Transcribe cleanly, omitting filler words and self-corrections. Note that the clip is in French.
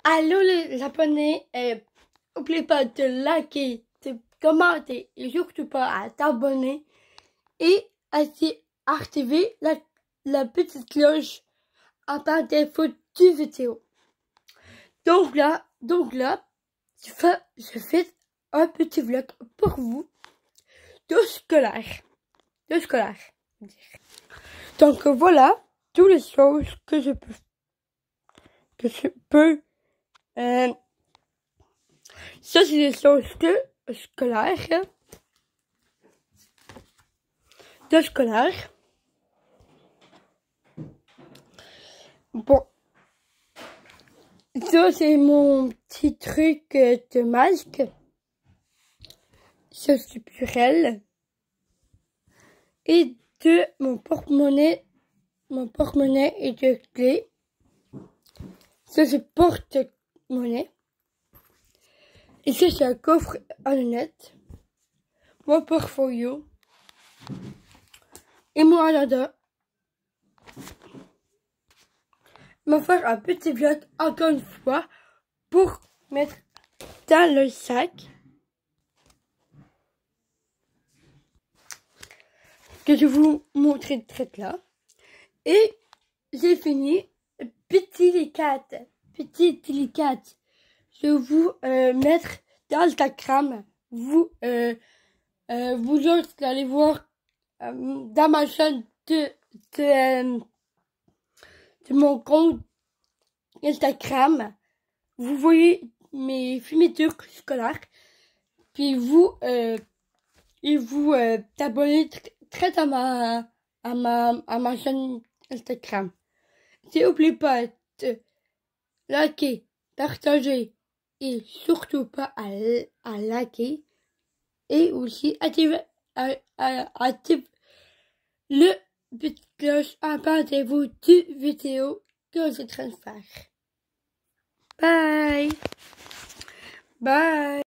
Allô les abonnés, n'oubliez pas de liker, de commenter et surtout pas à t'abonner et à activer la petite cloche en tant que future vidéo. Donc là, je fais un petit vlog pour vous de scolaire. Donc voilà, toutes les choses que je peux ça, c'est des choses scolaires. Bon, ça, c'est mon petit truc de masque. Ça, c'est Purel. Et de mon porte-monnaie et de clé. Ça, c'est porte-monnaie. Et ça, c'est un coffre à lunettes. Mon portfolio. Et mon agenda. Je vais faire un petit vlog encore une fois pour mettre dans le sac. Que je vais vous montrer très là. Et j'ai fini. Petit délicate. Je vais vous mettre dans Instagram. Vous autres allez voir dans ma chaîne de mon compte Instagram. Vous voyez mes filmatures scolaires. Puis vous t'abonnez très à ma chaîne Instagram. N'oubliez pas de liker, partager et surtout pas à liker. Et aussi active le petite cloche afin de vous deux vidéos que je suis en train de faire. Bye!